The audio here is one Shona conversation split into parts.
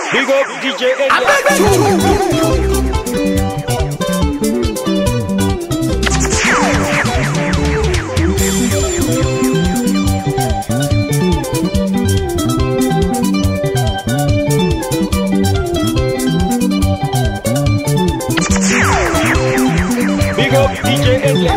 Big up DJ Big up DJ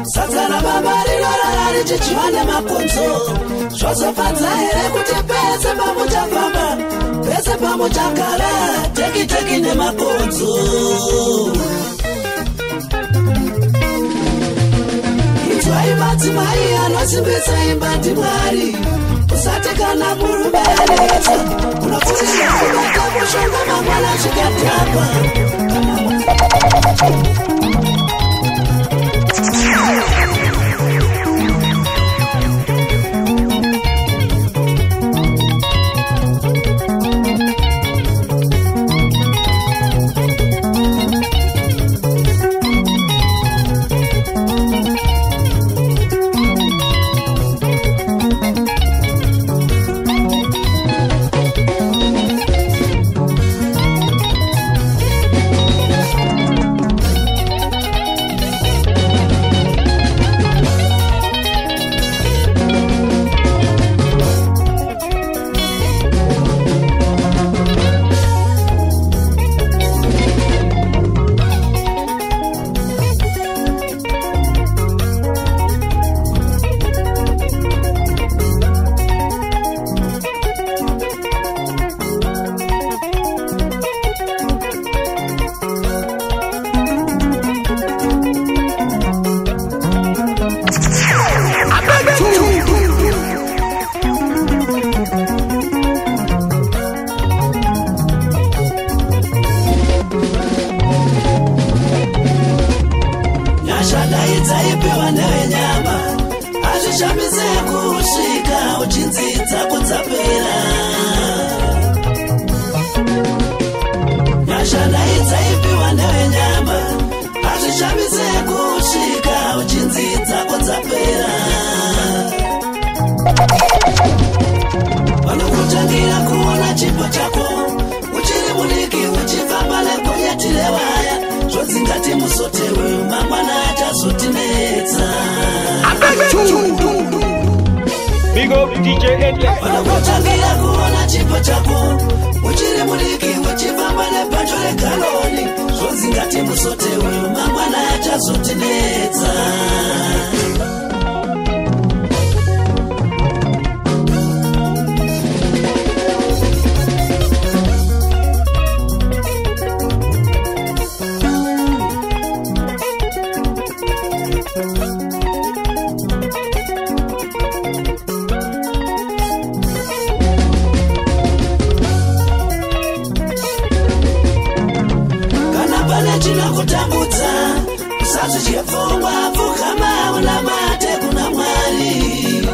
Sazana babari rarari chichivane makonzo Shoso panzahere kuti pese pamucha famba Pese pamucha kara Teki ne makonzo Itwai matimai anosimbisa imbati mwari Usatekana murumeleza Unafuria kubata kushonga mamala shikatapa Big up DJ NF. Wanakutangira kuona chipo chako Uchiri muliki uchifamba nepacho lekaloni Zvozingati musotewe mangwana achazotinetsa Kutambudza usazvichefungwa pfukama una mate kuna Mwari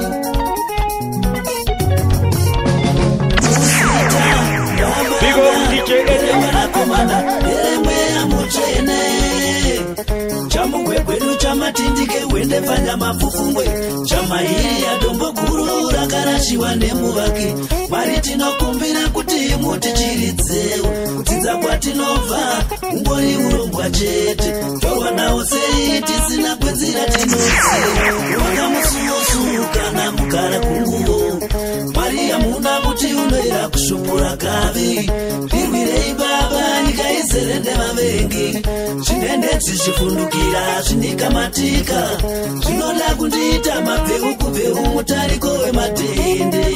Big up DJ Mwanakomana mweya mutsvene chamugwegwedu chamatindike wende panyama pfufungwe chamairi yadombo guru rakarashiwa nemuvaki Mwari tinokumbira kuti mutichiridzewo kudzidza kwatinobva ungori urongwa chete twawana sei tisina kwenzira tinoziva wakamususu kana mugara kunguo Mwari hamuna kuti unoira kushupura kavi rirwirei baba nyika izere nevavengi zvinendedzi zvifundukira zvinikamatika zvinoda kundiita mabveu kubveu mutariko wematende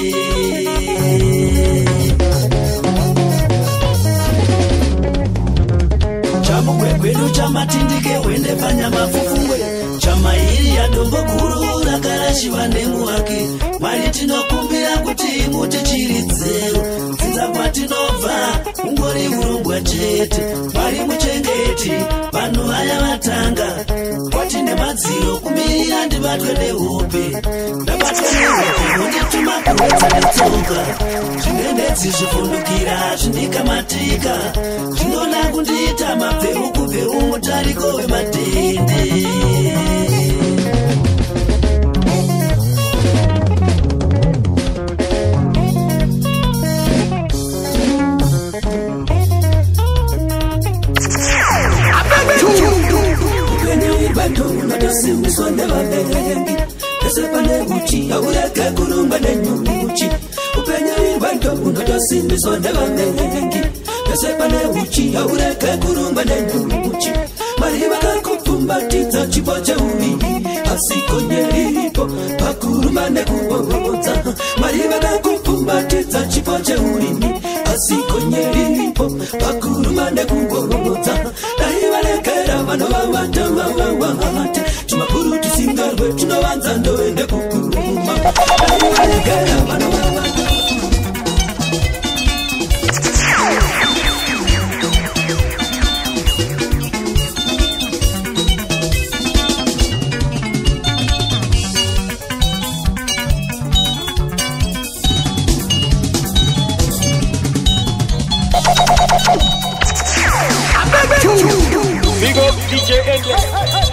chamugwegwedu chamatindike wende panyama pfufungwe chamairi yadombo guru rakarashiwa nemuvaki Mwari tinokumbira kuti mutichiridzewo dzinza kwatinobva ungori urongwa chete Mwari muchengeti vanhu vaya vatanga kwatine madziro kumirira ndibatwe nehope ndabatwe nehope nondituma kuwedza netsoka zvinendedzi zvifundukira zvinikamatika zvinoda kundiita mabveu kubveu mutariko wematende Simbiswa nevavengi Esepane uchi Aureke kurumba nenyuchi Upenya irwanto Unotosimbiswa nevavengi Esepane uchi Aureke kurumba nenyuchi Mariva kakupumbatidza chipo cheuviri asikonyeripo pakurumane kuongoza marivana kupumbatidza chipo cheurimi asikonyeripo pakurumane kuongoza daivarekera vanovavata vavavavate chimapuru tisingarwe tunovanza ndoende kukuruma daivarekera vanovavata Big up DJ Endless.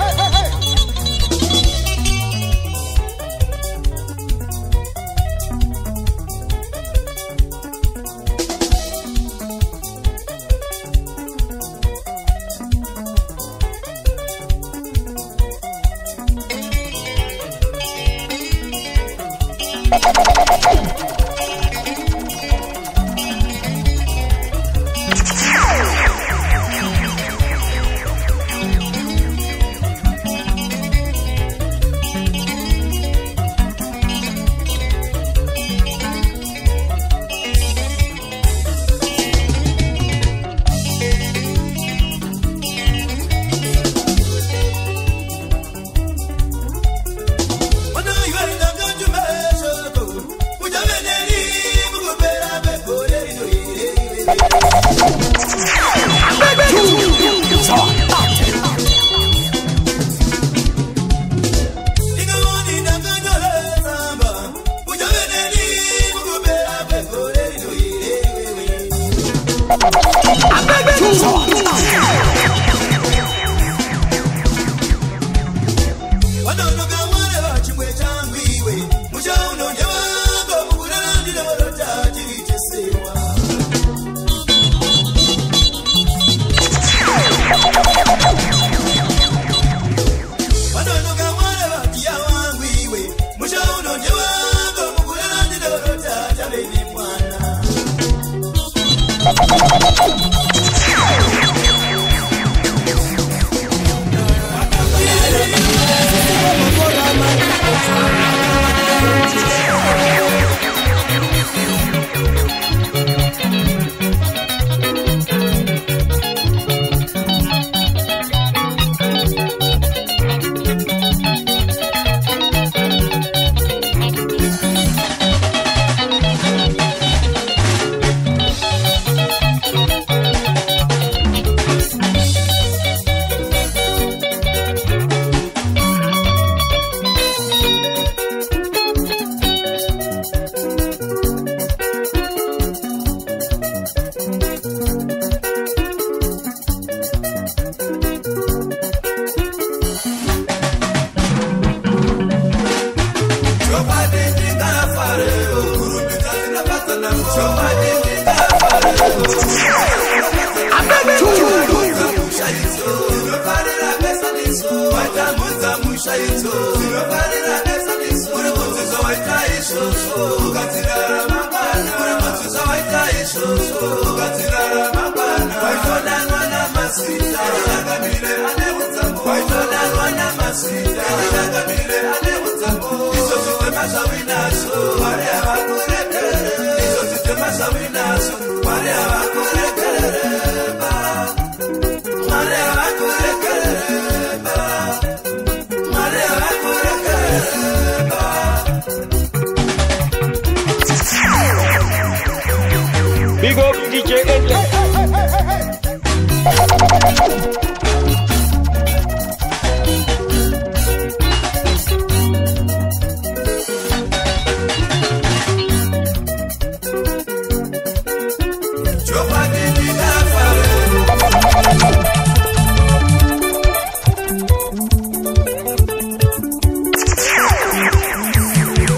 Big up DJ Endless.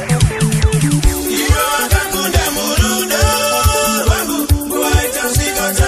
Got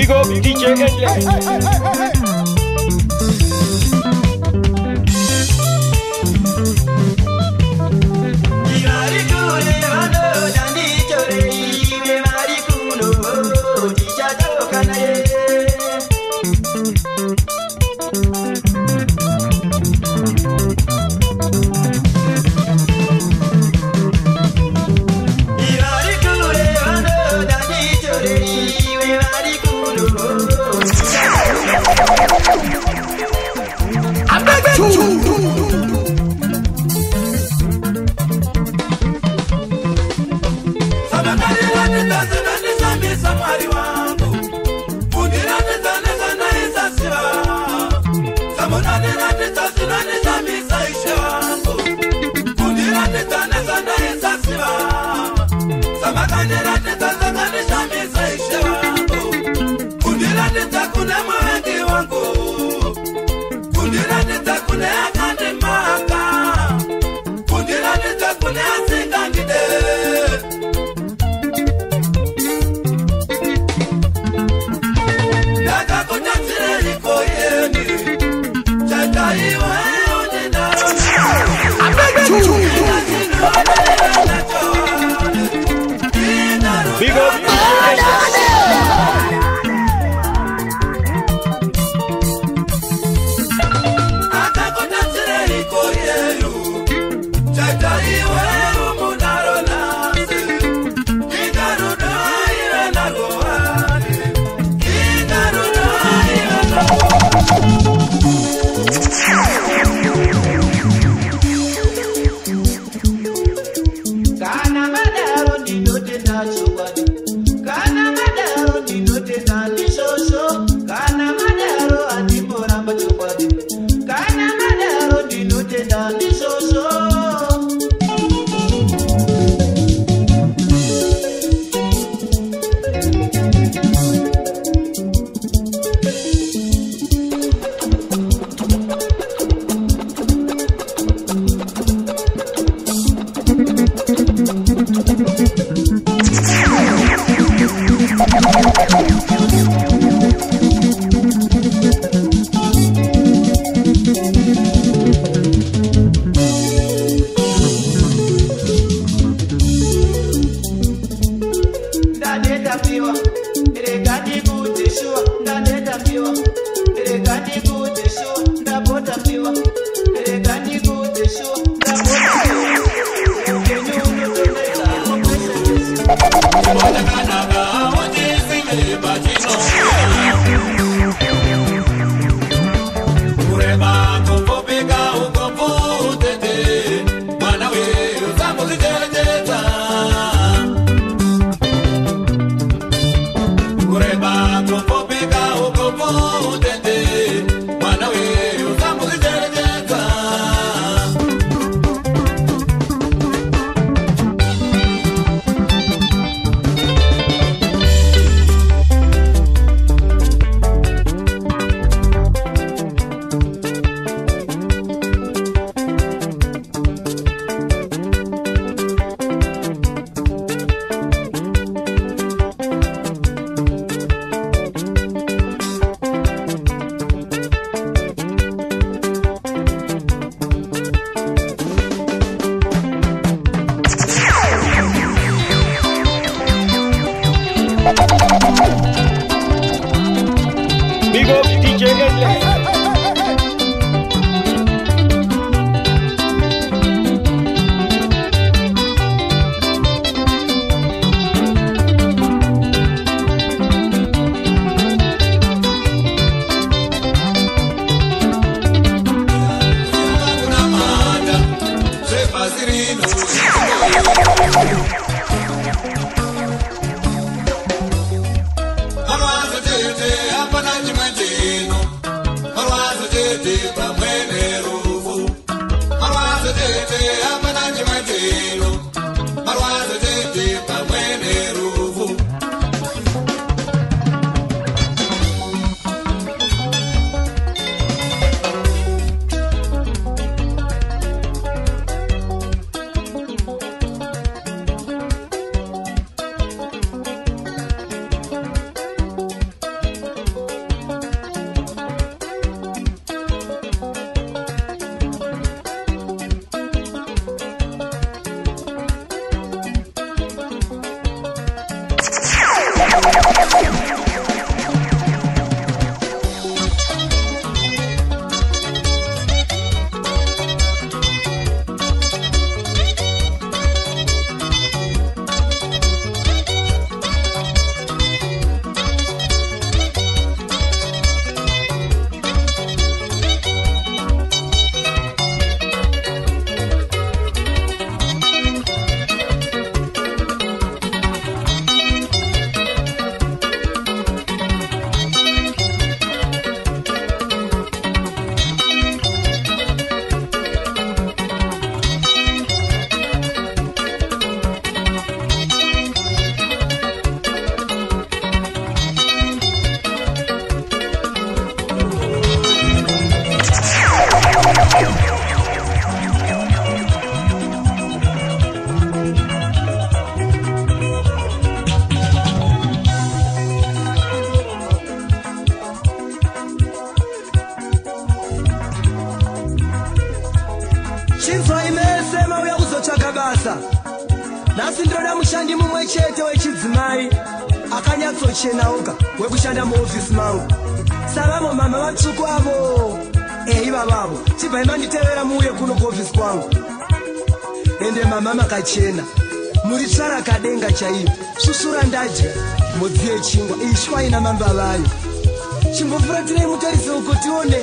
Big up DJ Endless. Big up DJ Endless. mushandi mumwe chete wechidzimai akanyatsochenaoka wekushanda muofisi mangu. Savamo mama vatsvuku avo ivavavo chibva manditevera muuye kuno kuofisi kwangu. Ende mama makachena muri tsvara kadenga chaiyo. Susura ndadya mudziye chingwa ishwa ina mamba vayo. Chimbofuratirei mutarise uko tione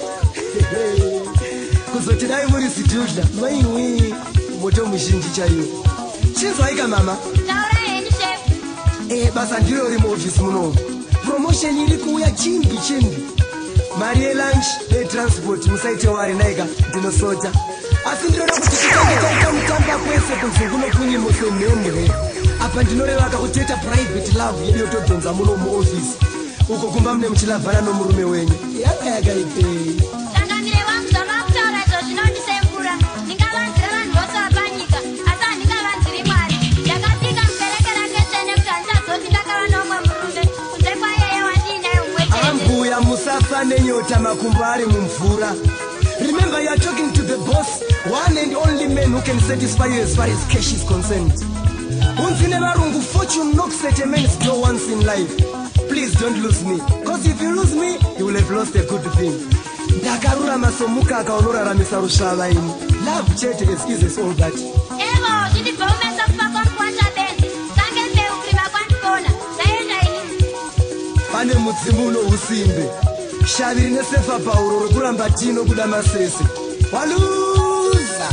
kuzoti dai muri sidhudha maiwi moto muzhinji chaiyo. Chinzwaika mama? Taura hendi chef. Basa ndiro rimo office muno. Promotion iri kuuya chimbi. Mari lunch transport musaite wari naika ndinosota. Asi ndinoda kuti titange mutamba kwese kunzunguno kunyi musemhemwe. Apa ndinoreva kakuteta private love yedu yotodhonza muno muoffice. Uko kumba mune muchilavhana nomurume wenyu. Yaka ipei. Tangamire wangu zvakakutaura izvo zvinondisembura. Ndingavanzire vanhu vose vapanyika, asi handingavanziri Mwari. Ndakapika muberekera ketsene kuti handichazoti ndakava nomwe murume kunze kwaiyeye wandinaye umwe chete. Ambuya musafa nenyota makumbo ari mumvura. Remember, you are talking to the boss, one and only man who can satisfy you as far as cash is concerned. Unzine varungu, fortune knocks at a man's door once in life. Please don't lose me, because if you lose me, you will have lost a good thing. Ndakarura masomuka akaonoraramisa rusvava ini. Love chete excuses all that. Evo, zvindibvaumesa kufa kwamukwata benzi. Sange mbeu kurima kwandikona. Ndaenda ini. Pane mudzimu uno usimbe. Shaviri nesefa pauro rokuramba tino kuda masese. Waluza!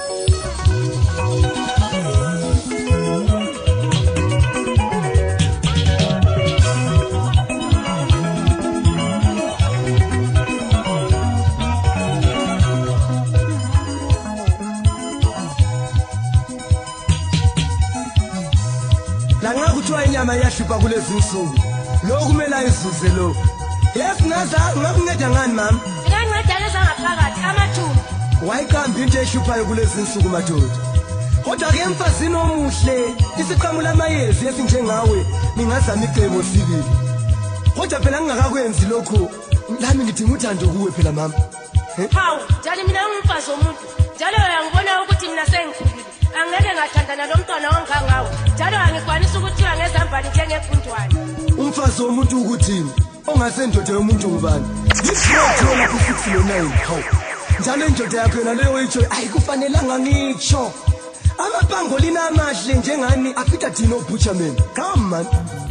Langa kuthiwa inyama iyahlupa kulezi nsuku. Lo kumele izuze lo. Yes, naza ngakunceda ngani mama? Ndinganceda nezangaphakathi amathumbu. Wayikambi into ehluphayo kulezi nsuku madoda. Kodwa ke emfazini omuhle isiqhamula amayezi esinjengawe ningazama icebo sibili. Kodwa phela ngingakakwenzi lokho lami ngidinga uthando kuwe phela mama. Hawu, njalo mina ngumfazi womuntu. Njalo uyangibona ukuthi mina sengikhulile. Angeke ngathandana nomntwana ongangawe. Njalo angikwanisa ukuthi ngezambani njengephundwane. Umfazi womuntu ukuthini? Ongasendoda yomuntu ngubani? Ngizothola ku609. Hawu. Njalo indoda yakho yona leyo oyitsho ayikufanelanga ngitsho. Amapangolina amahle njengani afika Dino Butcherman. Come man.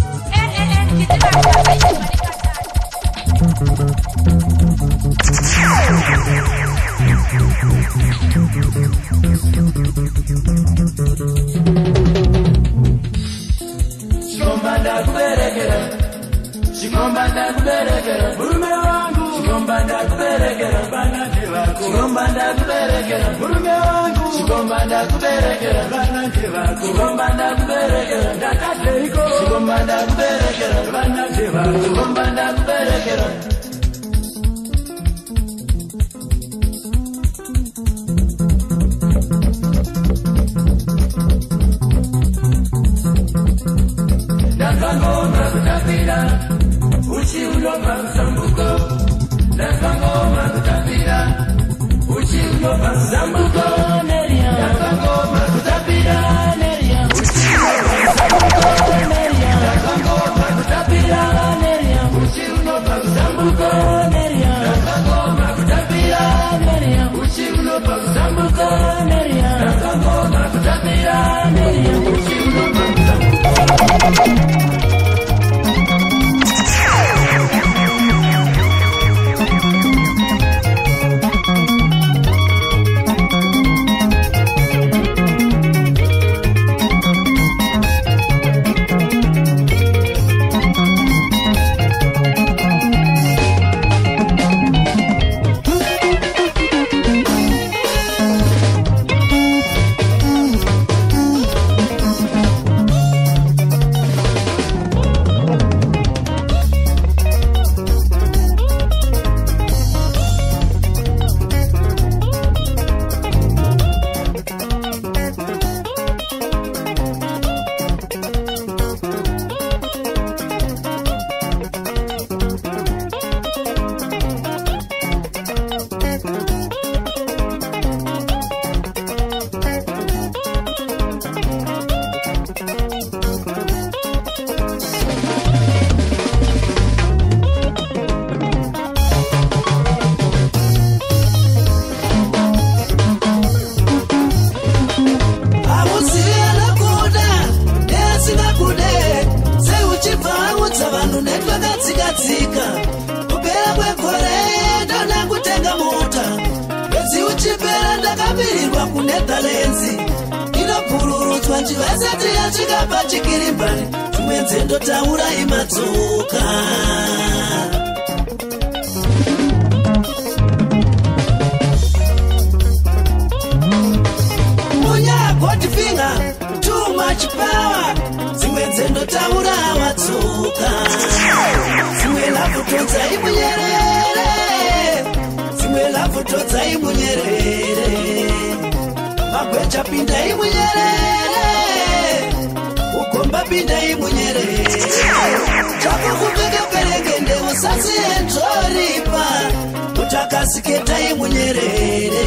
Chikombanda kuberekera murume wangu. Chikombanda kuberekera banati vako. Chikombanda kuberekera murume wangu. Chikombanda kuberekera banati vako. Chikombanda kuberekera ndakateiko. Chikombanda kuberekera banati vako. Chikombanda kuberekera. Ndakangoma kutapira uchi ulopa msambuko. Ndakangoma kutapira uchi ulopa msambuko. Ndakangoma kutapira uchi ulopa msambuko. Ndakangoma kutapira uchi ulopa msambuko. Ndakangoma kutapira uchi ulopa msambuko. Ndakangoma kutapira uchi ulopa msambuko. runetwa katsika-tsika kupera kwegore ndona kutenga mota mwedzi uchipera ndakavirirwa kuNetherlands inopururutswa chivasati yasvika pachikirimbari dzimwe nzendotaura imatsoka Goldfinger, too much power. Zimwe nzendotaura watsoka. Zimwe lavutodza imunyerere. Zimwe lavutodza imunyerere. Magwecha pinda imunyerere. Ukomba pinda imunyerere. Chako kupeka perekende usasi entoripa. Utakasiketa imunyerere.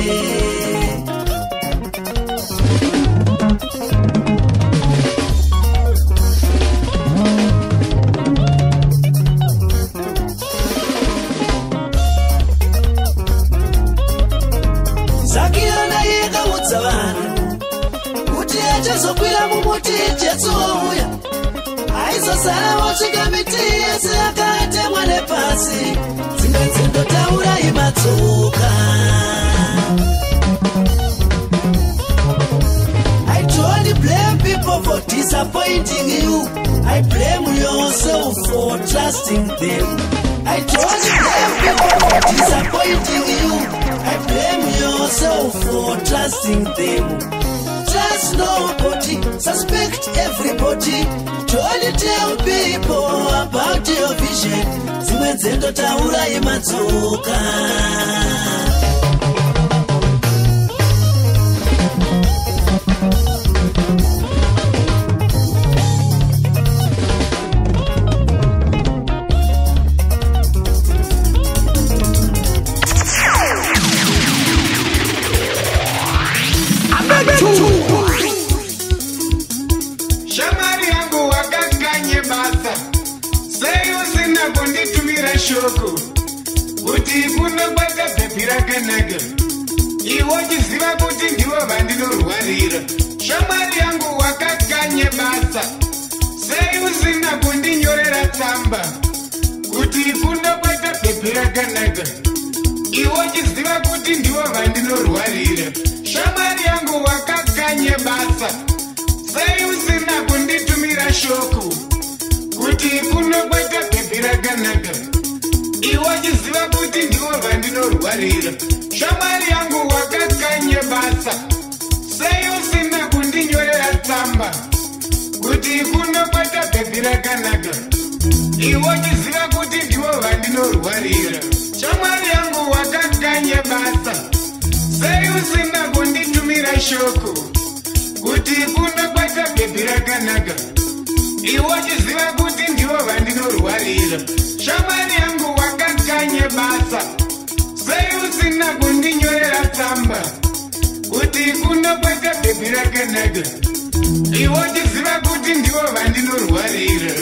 Zokwira mumuti Jesu ouya aizosara vosvika miti yese yakatemwa nepasi dzimwe nzendotaura imatsoka I don't blame people for disappointing you. I blame yourself for trusting them. I don't blame people for disappointing you. I blame yourself for trusting them. Trust nobody, suspect everybody. Don't tell people about your vision. Zimwe nzendotaura imatsoka. Shamari yangu wakakanye basa sei usina kunditumira shoko kuti kunobata bhepi rakanaka iwo chiziva kuti ndivo vandinorwarira. Shamari yangu wakakanye basa sei usina kundinyorera tsamba kuti kunobata bhepi rakanaka iwo chiziva kuti ndivo vandinorwarira. Shamari yangu wakakanye basa sei usina kunditumira shoko kuti kunobata bhepi rakanaka iwo chiziva kuti ndivo vandinorwarira. Shamari yangu wakakanye basa sei usina kundinyorera tsamba kuti kunobata bhepi rakanaka iwo chiziva kuti ndivo vandinorwarira. Shamari yangu wakakanye basa sei usina kunditumira shoko kuti kunobata bhepi rakanaka iwo chiziva kuti ndivo vandinorwarira. Shamari yangu wakakanye basa sei usina kundinyorera tsamba kuti kunobata bhepi rakanaka iwo chiziva kuti ndivo vandinorwarira.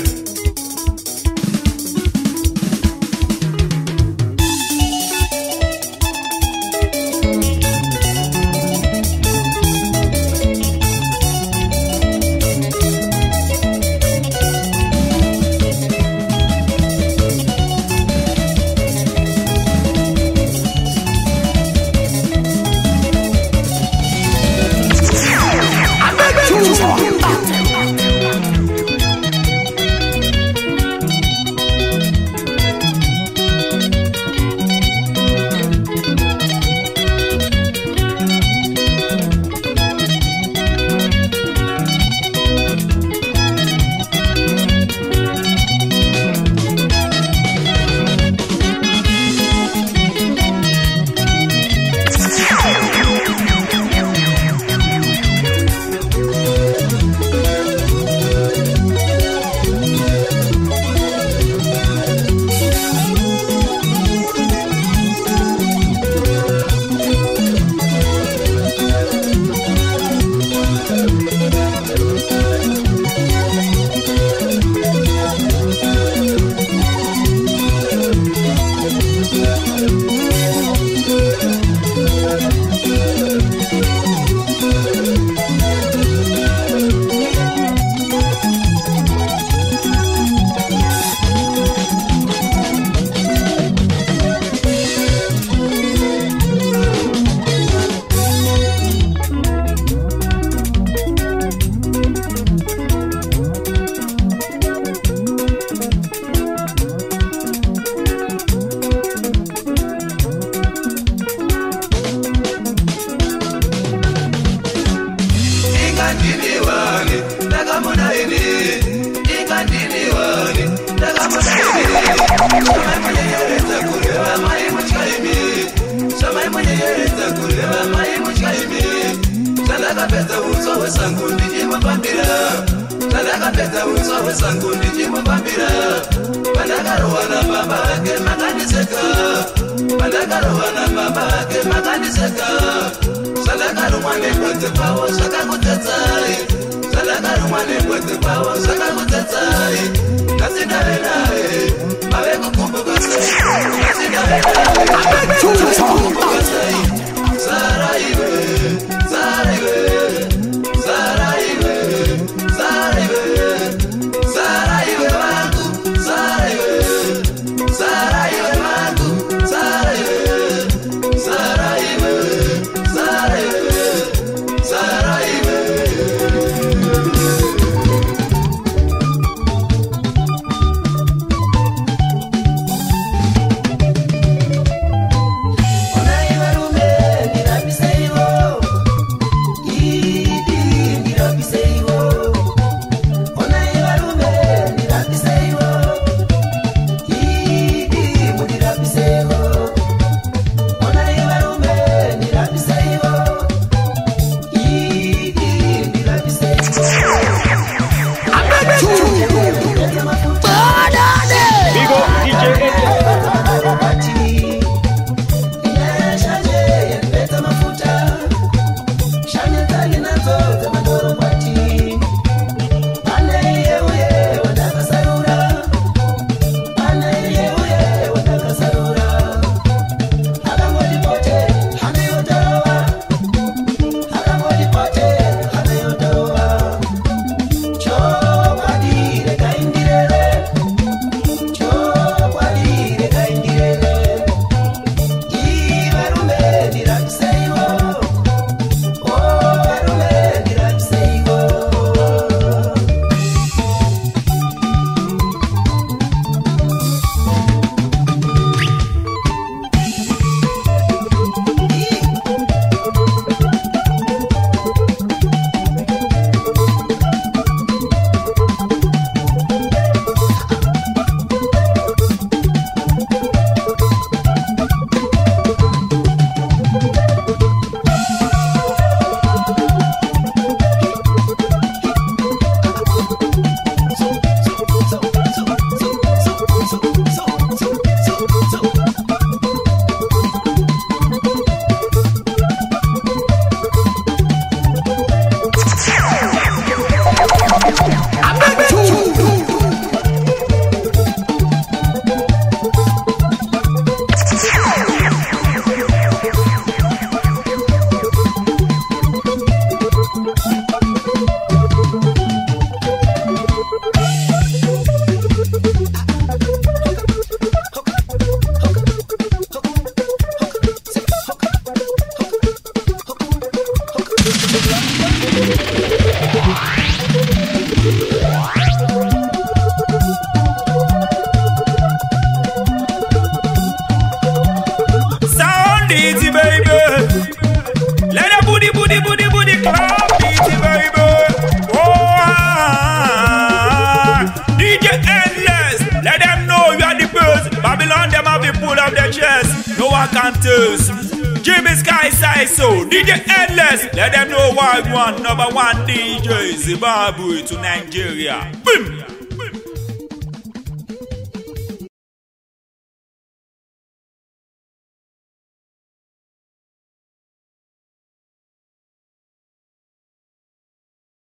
uso wesangu ndichimufambira zvandakapedza uso wesangu ndichimufambira pandakarohwana baba vake makandiseka pandakarohwana baba vake makandiseka zvandakarumwa negwedze kwavo zvakakutetsai zvandakarumwa negwedze kwavo zvakakutetsai nhasi ndave naye mave kukumbuka sei nhasi ndave naye kukumbuka sei zara iwe zara iwe zara iwe zara iwe zara iwe vangu zara iwe zara iwe vangu zara iwe zara iwe zara iwe zara iwe Jimmy Sky say so. DJ Endless. Let them know why one number one DJ Zimbabwe to Nigeria. Boom.